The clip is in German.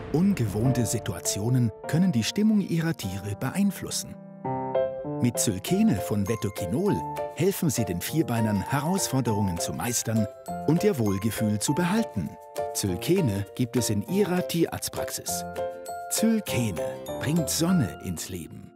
Ungewohnte Situationen können die Stimmung ihrer Tiere beeinflussen. Mit Zylkene von Vetoquinol helfen sie den Vierbeinern, Herausforderungen zu meistern und ihr Wohlgefühl zu behalten. Zylkene gibt es in Ihrer Tierarztpraxis. Zylkene bringt Sonne ins Leben.